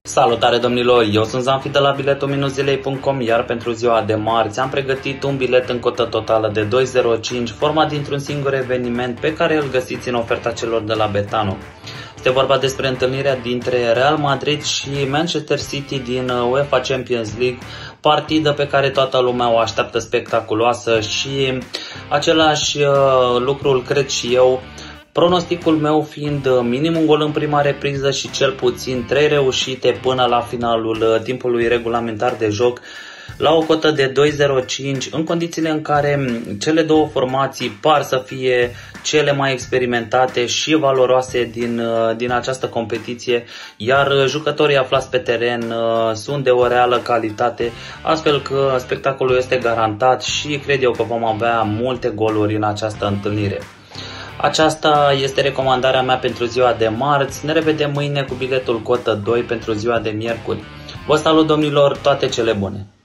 Salutare domnilor, eu sunt Zanfi de la biletul-zilei.com, iar pentru ziua de marți am pregătit un bilet în cotă totală de 2,05 format dintr-un singur eveniment pe care îl găsiți în oferta celor de la Betano. Este vorba despre întâlnirea dintre Real Madrid și Manchester City din UEFA Champions League, partidă pe care toată lumea o așteaptă spectaculoasă și același lucru îl cred și eu. Pronosticul meu fiind minim un gol în prima repriză și cel puțin 3 reușite până la finalul timpului regulamentar de joc, la o cotă de 2,05, în condițiile în care cele două formații par să fie cele mai experimentate și valoroase din această competiție, iar jucătorii aflați pe teren sunt de o reală calitate, astfel că spectacolul este garantat și cred eu că vom avea multe goluri în această întâlnire. Aceasta este recomandarea mea pentru ziua de marți. Ne revedem mâine cu biletul cotă 2 pentru ziua de miercuri. Vă salut domnilor, toate cele bune!